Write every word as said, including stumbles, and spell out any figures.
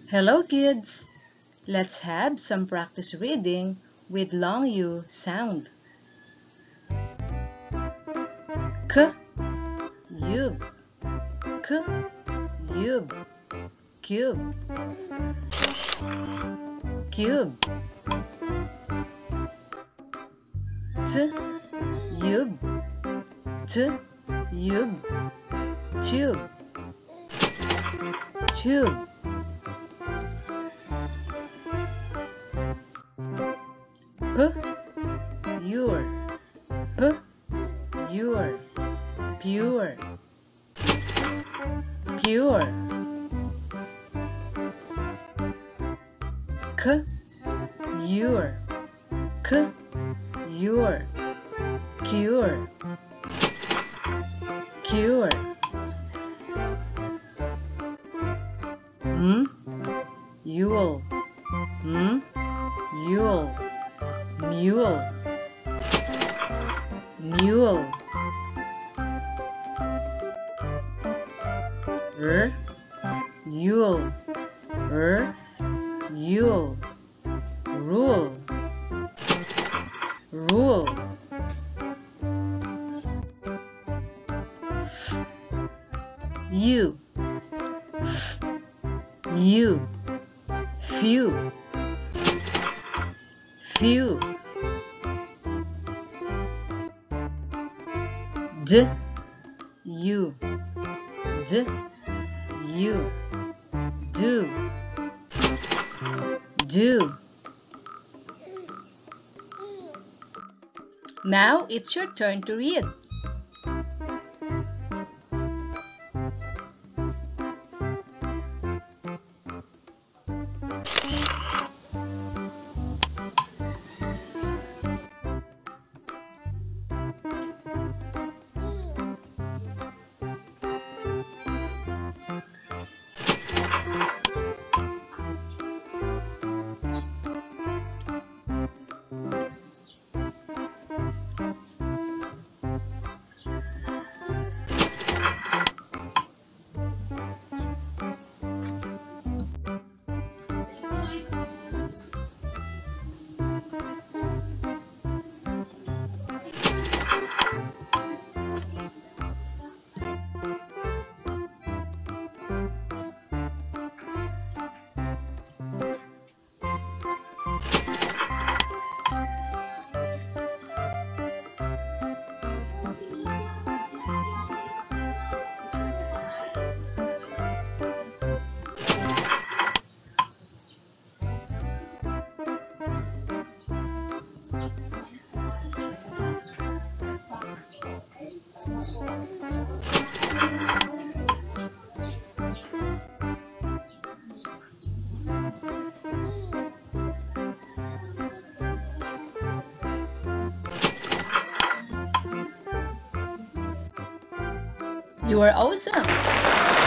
Hello kids! Let's have some practice reading with long U sound. K, yub, k, yub, cube, cube. T, yub, t, yub, tube, tube. P, pure, p, pure, pure, pure. K, your, k, your, cure, cure. M, mule, m, mule, mule, mule. R, mule, r, mule, rule, rule. U, you, few, few. D, you, d, you, do, do. Now it's your turn to read. You are awesome!